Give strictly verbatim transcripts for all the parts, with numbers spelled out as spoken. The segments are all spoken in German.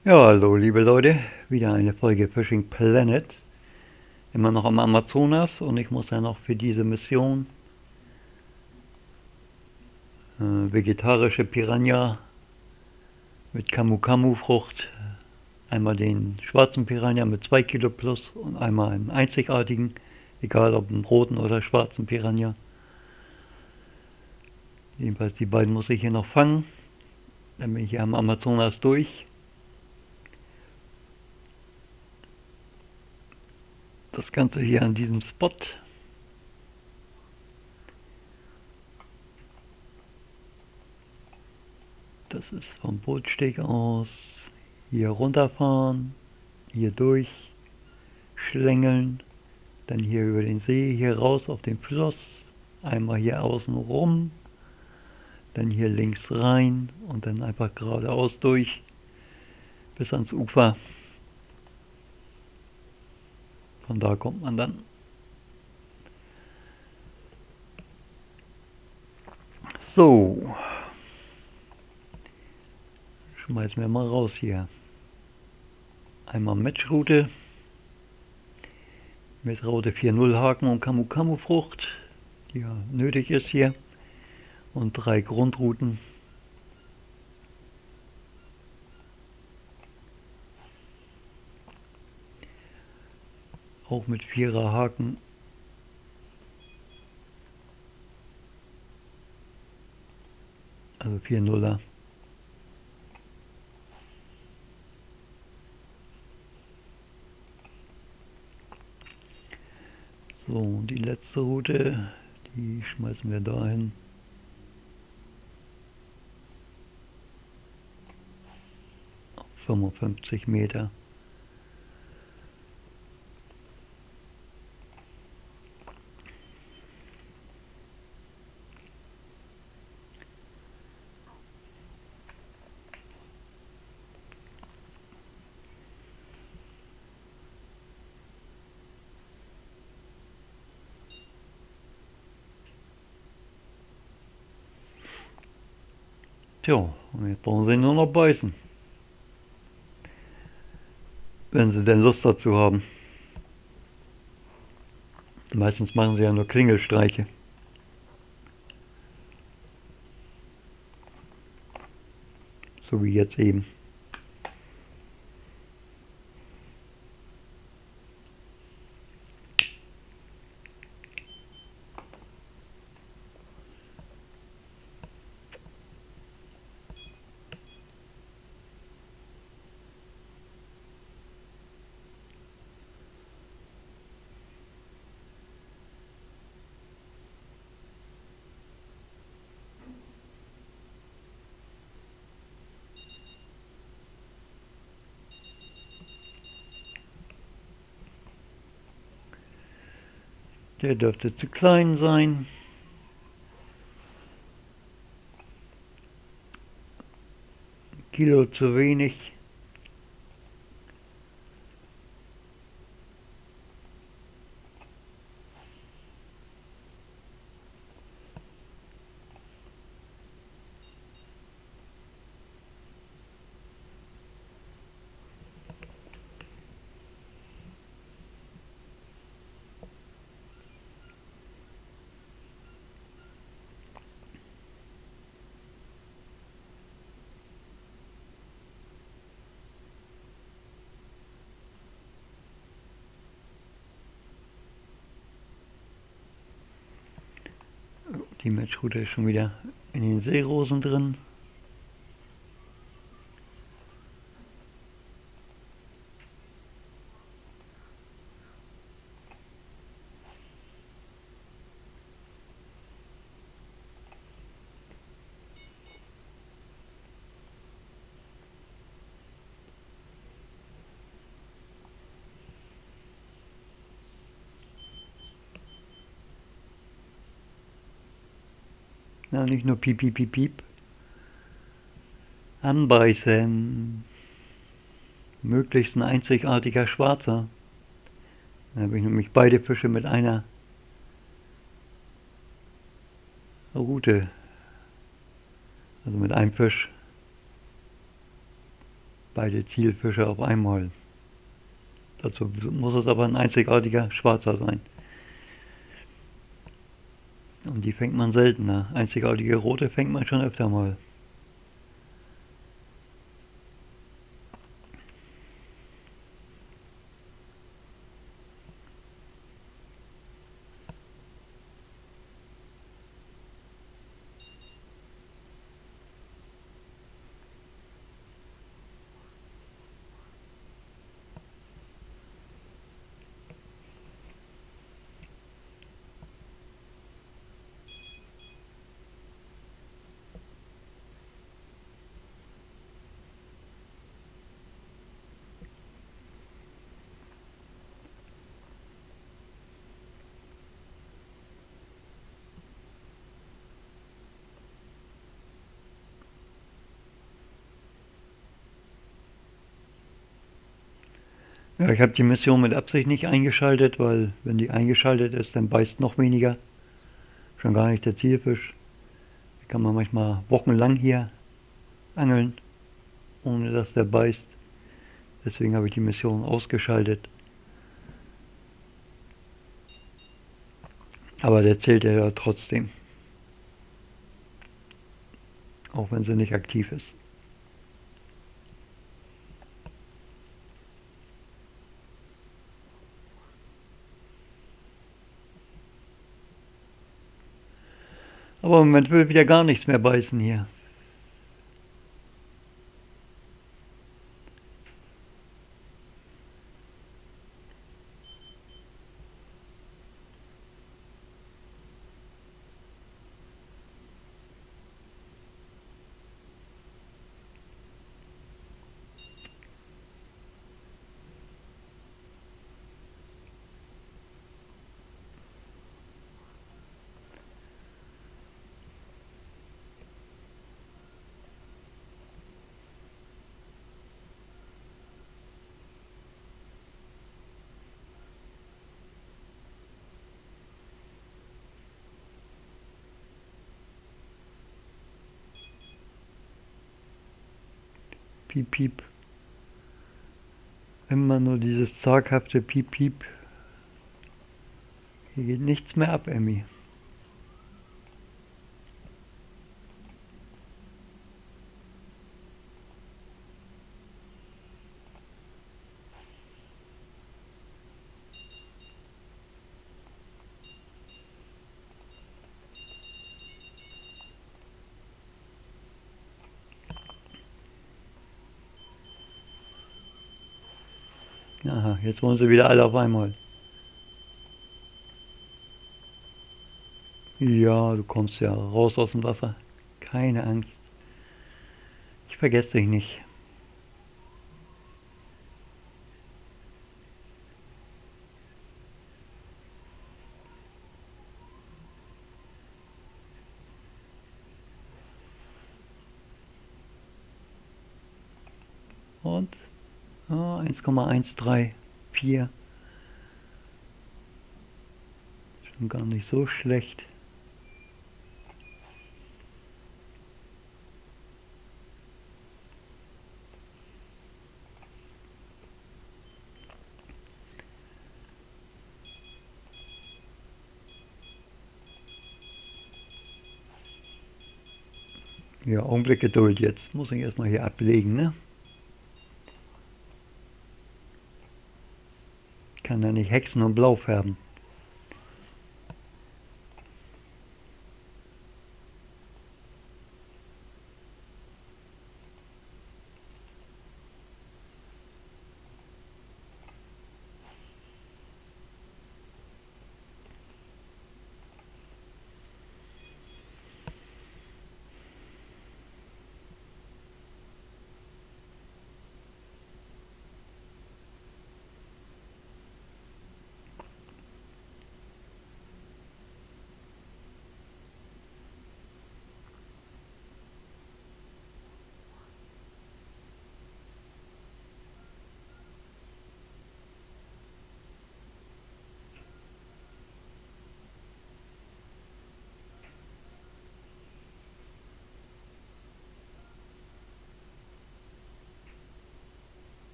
Ja, hallo liebe Leute, wieder eine Folge Fishing Planet. Immer noch am Amazonas und ich muss ja noch für diese Mission äh, vegetarische Piranha mit Camu-Camu-Frucht, einmal den schwarzen Piranha mit zwei Kilo plus und einmal einen einzigartigen, egal ob einen roten oder schwarzen Piranha. Jedenfalls die beiden muss ich hier noch fangen, dann bin ich hier am Amazonas durch. Das Ganze hier an diesem Spot. Das ist vom Bootsteg aus. Hier runterfahren, hier durch, schlängeln, dann hier über den See, hier raus auf den Fluss, einmal hier außen rum, dann hier links rein und dann einfach geradeaus durch bis ans Ufer. Von da kommt man dann. So, schmeißen wir mal raus hier. Einmal Matchroute mit Raute vier null Haken und Camu-Camu-Frucht, die ja nötig ist hier, und drei Grundrouten. Auch mit vierer Haken. Also vier Nuller. So, und die letzte Route, die schmeißen wir dahin. Auf fünfundfünfzig Meter. Tja, und jetzt brauchen sie nur noch beißen. Wenn sie denn Lust dazu haben. Meistens machen sie ja nur Klingelstreiche. So wie jetzt eben. Der dürfte zu klein sein. Kilo zu wenig. Die Matchroute ist schon wieder in den Seerosen drin. Ja, nicht nur piep, piep, piep, piep. Anbeißen. Möglichst ein einzigartiger Schwarzer. Da habe ich nämlich beide Fische mit einer Route. Also mit einem Fisch. beide Zielfische auf einmal. Dazu muss es aber ein einzigartiger Schwarzer sein. Und die fängt man seltener. Einzigartige Rote fängt man schon öfter mal. Ja, ich habe die Mission mit Absicht nicht eingeschaltet, weil wenn die eingeschaltet ist, dann beißt noch weniger. Schon gar nicht der Zielfisch. Da kann man manchmal wochenlang hier angeln, ohne dass der beißt. Deswegen habe ich die Mission ausgeschaltet. Aber der zählt ja trotzdem. Auch wenn sie nicht aktiv ist. Aber im Moment will wieder gar nichts mehr beißen hier. Piep, piep. Immer nur dieses zaghafte Piep, piep. Hier geht nichts mehr ab, Emmy. Aha, jetzt wollen sie wieder alle auf einmal. Ja, du kommst ja raus aus dem Wasser. Keine Angst. Ich vergesse dich nicht. Und oh, eins Komma eins drei vier. Schon gar nicht so schlecht. Ja, Augenblick Geduld jetzt. Muss ich erstmal hier ablegen, ne? Kann ja nicht hexen und blau färben.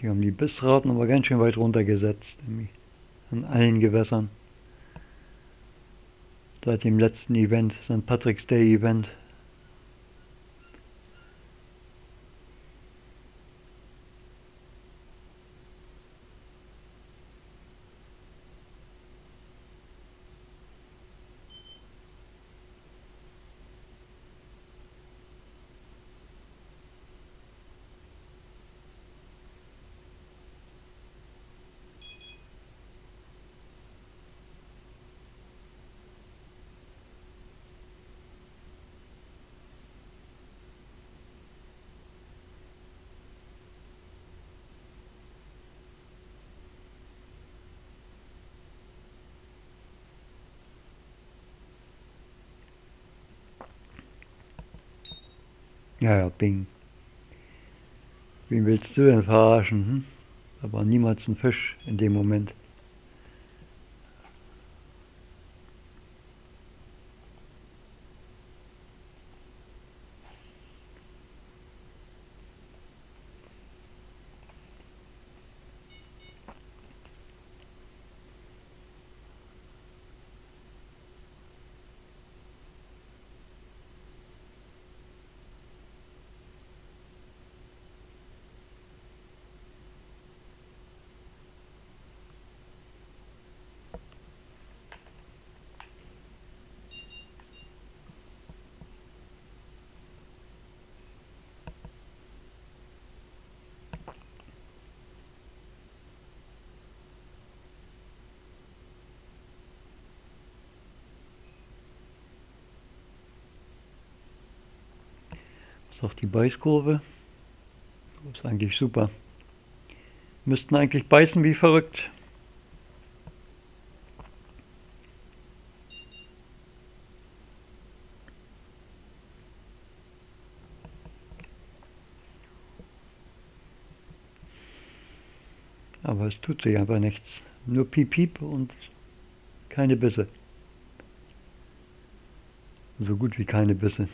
Die haben die Bissraten aber ganz schön weit runtergesetzt, nämlich an allen Gewässern. Seit dem letzten Event, Sankt Patrick's Day Event. Ja, ja, Bing. Wen willst du denn verarschen? Hm? Da war niemals ein Fisch in dem Moment. Das ist auch die Beißkurve. Das ist eigentlich super. Müssten eigentlich beißen wie verrückt. Aber es tut sich einfach nichts. Nur Piep Piep und keine Bisse. So gut wie keine Bisse.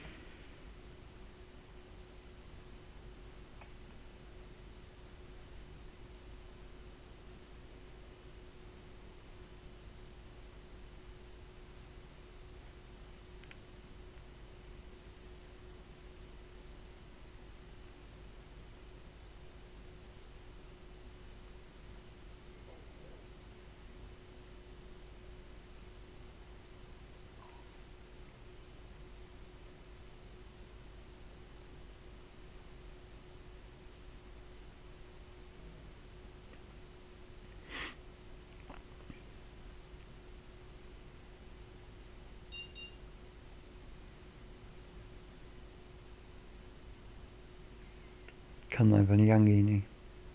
Kann einfach nicht angehen. Ey.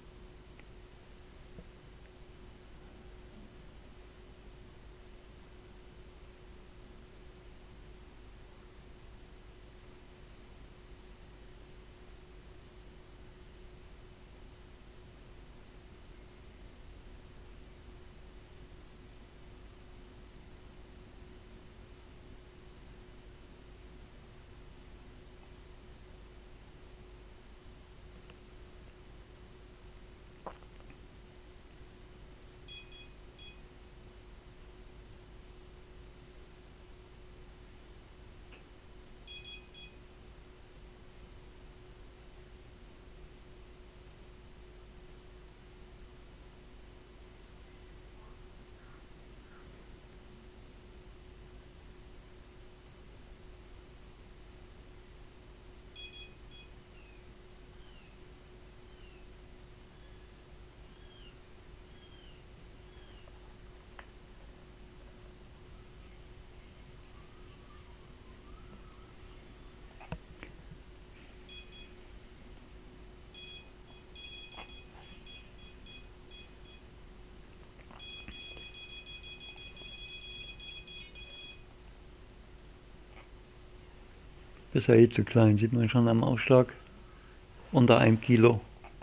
Ist ja eh zu klein, sieht man schon am Ausschlag. Unter einem Kilo.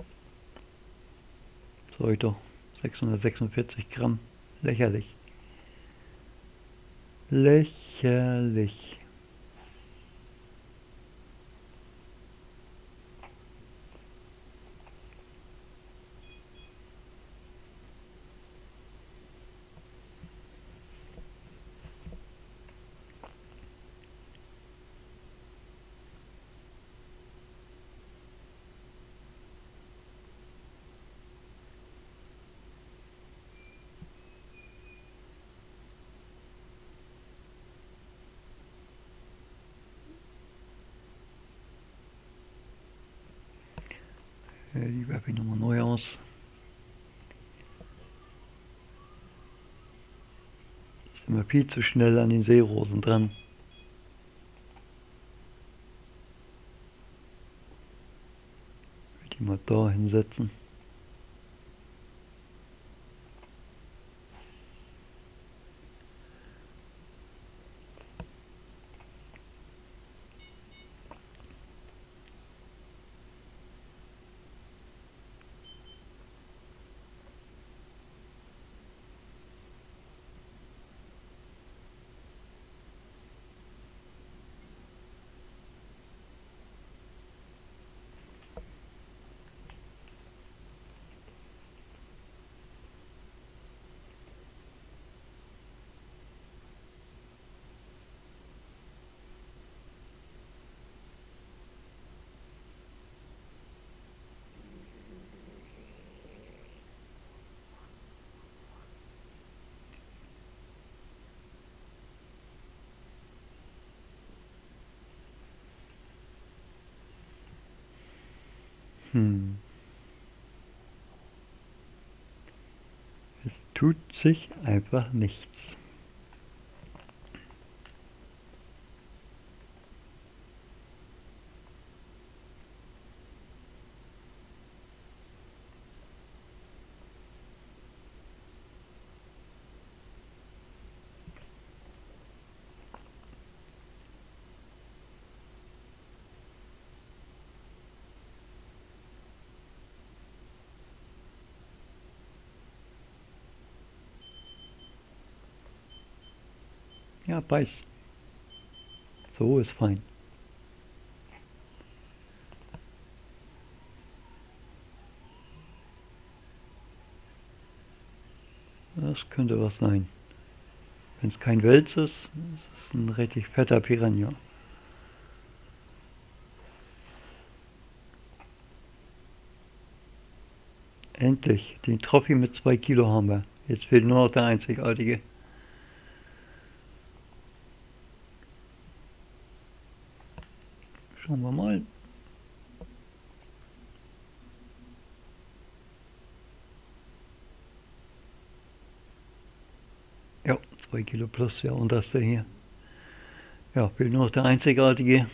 Sollte sechshundertsechsundvierzig Gramm. Lächerlich. Lächerlich. Ne, die werfe ich nochmal neu aus. Ist immer viel zu schnell an den Seerosen dran. Ich will die mal da hinsetzen. Hm. Es tut sich einfach nichts. Ja, beiß. So ist fein. Das könnte was sein. Wenn es kein Wels ist, ist es ein richtig fetter Piranha. Endlich, den Trophy mit zwei Kilo haben wir. Jetzt fehlt nur noch der einzigartige. Schauen wir mal. Ja, zwei Kilo plus der unterste hier. Ja, fehlt nur noch der einzigartige.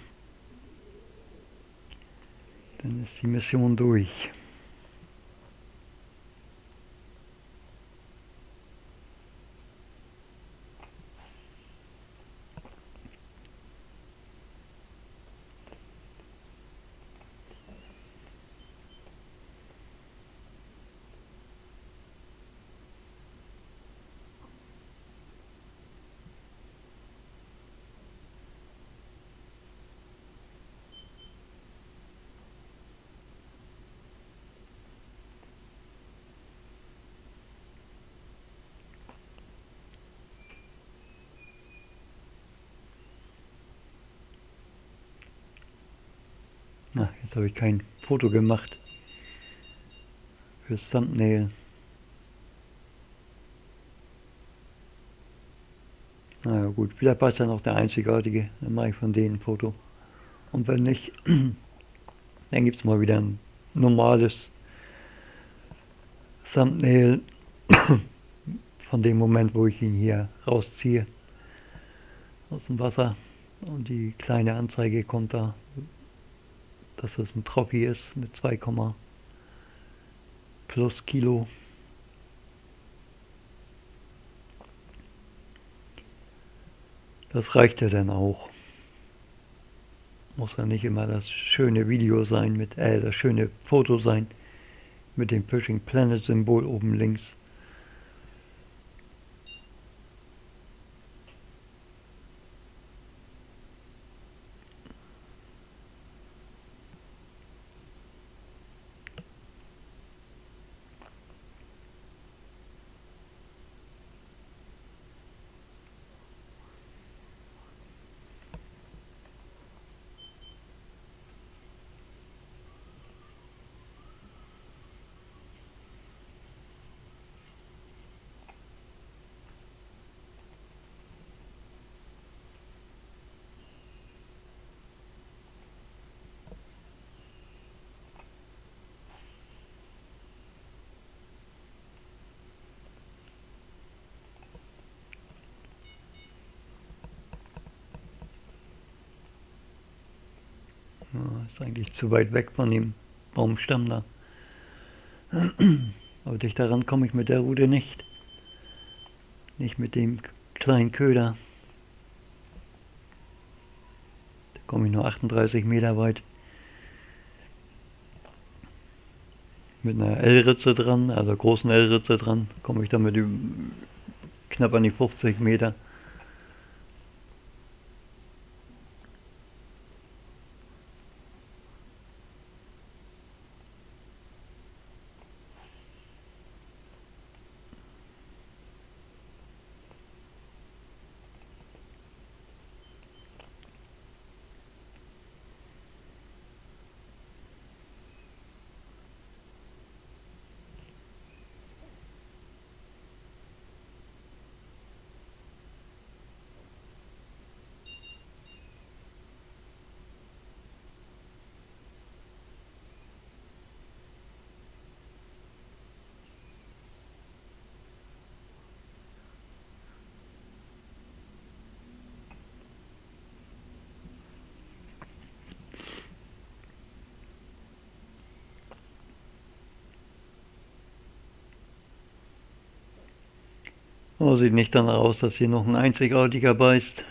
Dann ist die Mission durch. Na, jetzt habe ich kein Foto gemacht fürs Thumbnail. Na ja, gut, vielleicht passt ja noch der einzigartige. Dann mache ich von denen ein Foto. Und wenn nicht, dann gibt es mal wieder ein normales Thumbnail von dem Moment, wo ich ihn hier rausziehe aus dem Wasser. Und die kleine Anzeige kommt da, dass es ein Trophy ist mit zwei, plus Kilo. Das reicht ja dann auch. Muss ja nicht immer das schöne Video sein, mit äh, das schöne Foto sein, mit dem Fishing Planet Symbol oben links. ist eigentlich zu weit weg von dem Baumstamm da. Aber dicht daran komme ich mit der Rute nicht. Nicht mit dem kleinen Köder. Da komme ich nur achtunddreißig Meter weit. Mit einer L-Ritze dran, also großen L-Ritze dran, komme ich damit knapp an die fünfzig Meter. Oh, sieht nicht danach aus, dass hier noch ein einzigartiger beißt.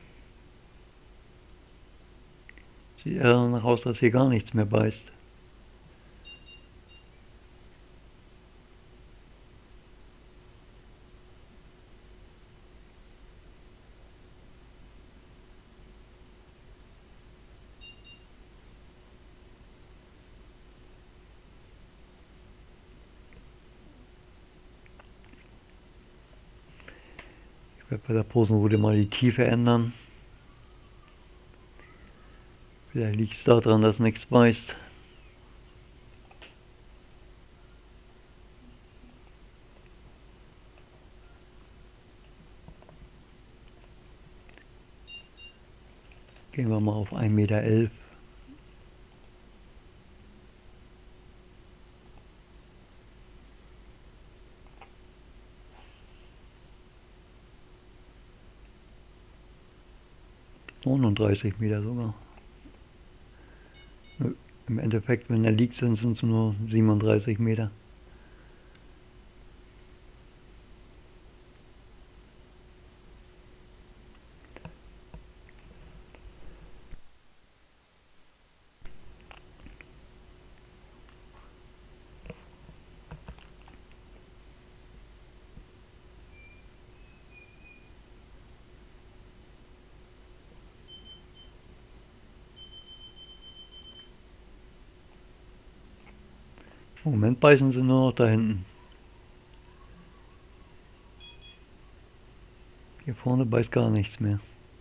Sieht eher danach aus, dass hier gar nichts mehr beißt. Ich werde bei der Posenrute mal die Tiefe ändern. Vielleicht liegt es daran, dass nichts beißt. Gehen wir mal auf ein Meter elf. neununddreißig Meter sogar. Im Endeffekt, wenn er liegt, sind es nur siebenunddreißig Meter. Im Moment beißen sie nur noch da hinten. Hier vorne beißt gar nichts mehr.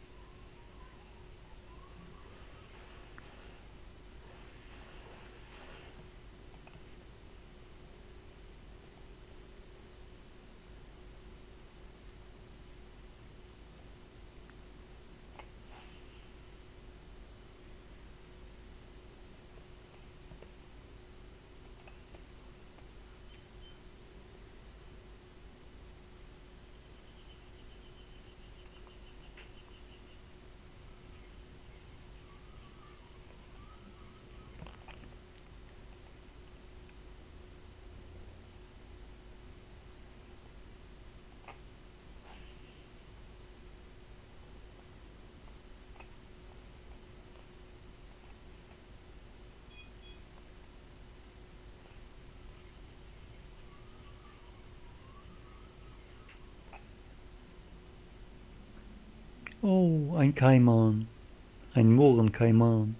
Oh, ein Kaiman. Ein Mohrenkaiman.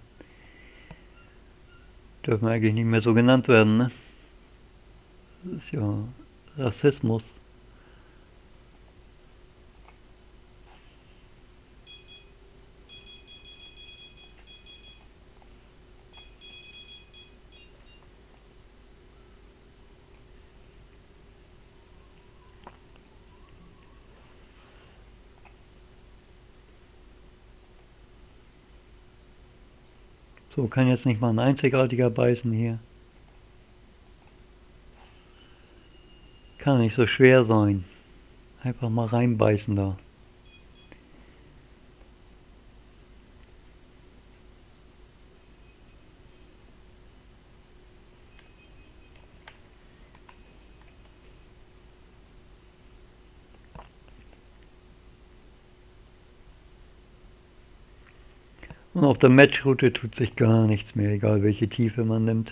Dürfen eigentlich nicht mehr so genannt werden, ne? Das ist ja Rassismus. So, kann jetzt nicht mal ein einzigartiger beißen hier. Kann nicht so schwer sein. Einfach mal reinbeißen da. Und auf der Matchroute tut sich gar nichts mehr, egal welche Tiefe man nimmt.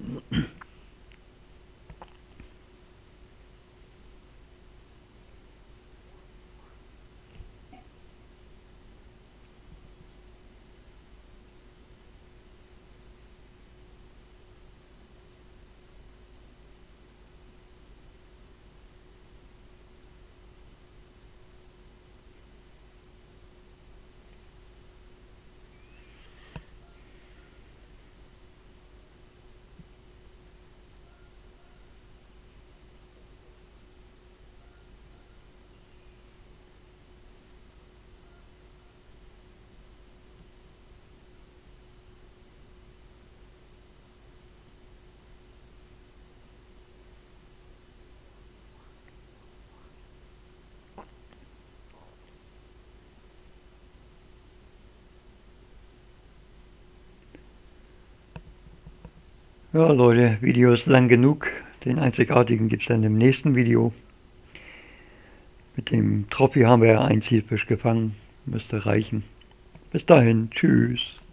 Ja Leute, Video ist lang genug. Den einzigartigen gibt es dann im nächsten Video. Mit dem Trophy haben wir ja einen Zielfisch gefangen. Müsste reichen. Bis dahin, tschüss.